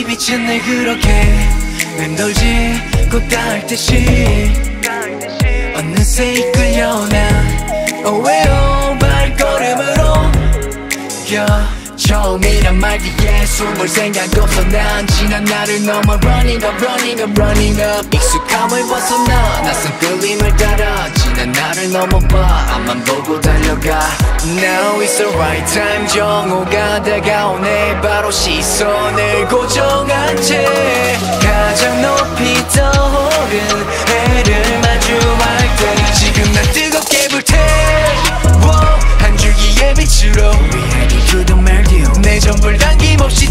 빛은 늘 그렇게 맴돌지 꽃닿을 듯이 어느새 이끌려나 오웨오 발걸음으로 처음이란 말 뒤에 숨을 생각 없어 난 지난 날을 넘어 running up running up running up 익숙함을 벗어나 낯선 끌림을 따라 지난 날을 넘어봐 앞만 보고 달려가 Now is the right time 정오가 다가오네 바로 시선을 고정한 채 가장 높이 떠오른 해를 마주할 때 지금 난 뜨겁게 불태 한 줄기의 빛으로 We heading to the Meridiem 내 전부를 남김없이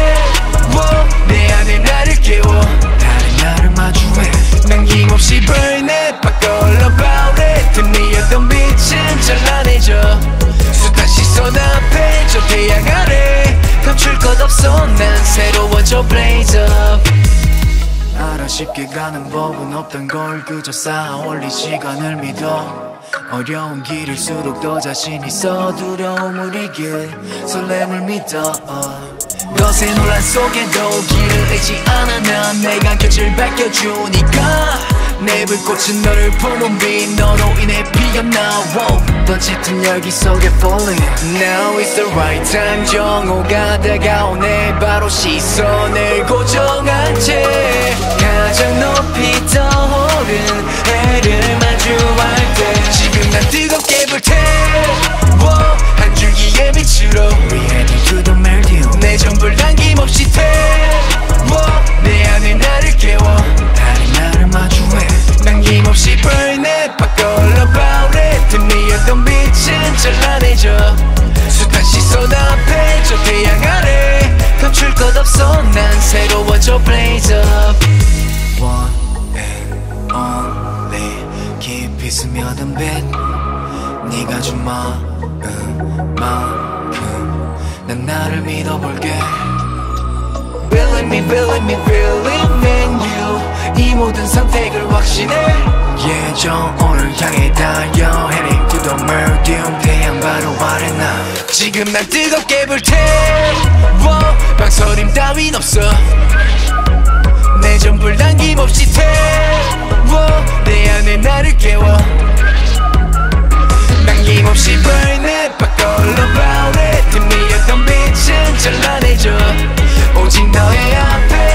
태워 내 안에 나를 깨워 다른 나를 마주해 남김없이 burn it 바꿔올라 about it 틈이었던 빛은 찬란해져 숱한 시선 앞에 저 태양 아래 감출 것 없어 난 새로워져 blaze up 알아 쉽게 가는 법은 없던 걸 그저 쌓아올린 시간을 믿어 어려운 길일수록 더 자신 있어 두려움을 이길 설렘을 믿어 거센 혼란 속에도 길을 잃지 않아 난 내가 곁을 밝혀주니까 내 불꽃은 너를 품은 빛 너로 인해 피어나 더 짙은 열기 속에 falling Now is the right time 정오가 다가오네 바로 시선을 고정한 채 가장 높이 떠오른 해를 마주할 때 지금 난 뜨겁게 불태워 한 줄기의 빛으로 We heading to the Meridiem 내 전부를 남김없이 태워 내 안에 나를 깨워 다른 나를 마주해 남김없이 burn it 바꿔올라 about it 틈이었던 빛은 찬란해져 숱한 시선 앞에 저 태양 아래 감출 것 없어 난 새로워져 blaze up One and only 깊이 스며든 빛 네가 준 마음만큼 난 나를 믿어볼게 Believe me, believe me, believe in you 이 모든 선택을 확신해 예정 오늘 향해 달려 Heading to the Meridiem 태양 바로 아래 나 지금 난 뜨겁게 불태워 망설임 따윈 없어 내 전부를 남김없이 태워 내 안에 나를 깨워 남김없이 burn it 바꿔올라 about it 틈이었던 빛은 찬란해져 오직 너의 앞에